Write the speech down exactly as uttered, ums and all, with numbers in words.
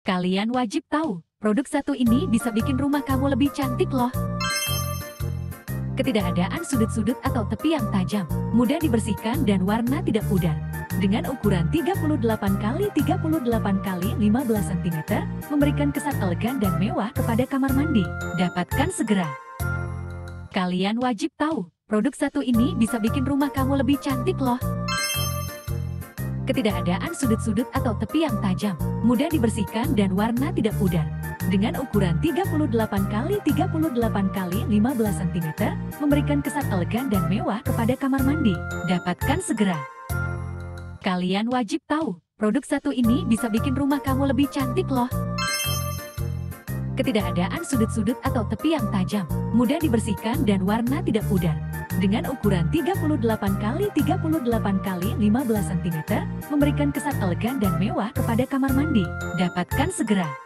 Kalian wajib tahu, produk satu ini bisa bikin rumah kamu lebih cantik loh. Ketidakadaan sudut-sudut atau tepi yang tajam, mudah dibersihkan dan warna tidak pudar. Dengan ukuran tiga puluh delapan kali tiga puluh delapan kali lima belas sentimeter, memberikan kesan elegan dan mewah kepada kamar mandi. Dapatkan segera. Kalian wajib tahu, produk satu ini bisa bikin rumah kamu lebih cantik loh. Ketidakadaan sudut-sudut atau tepi yang tajam, mudah dibersihkan dan warna tidak pudar. Dengan ukuran tiga puluh delapan kali tiga puluh delapan kali lima belas sentimeter, memberikan kesan elegan dan mewah kepada kamar mandi. Dapatkan segera. Kalian wajib tahu, produk satu ini bisa bikin rumah kamu lebih cantik loh. Ketidakadaan sudut-sudut atau tepi yang tajam, mudah dibersihkan dan warna tidak pudar. Dengan ukuran tiga puluh delapan kali tiga puluh delapan kali lima belas sentimeter, memberikan kesan elegan dan mewah kepada kamar mandi. Dapatkan segera.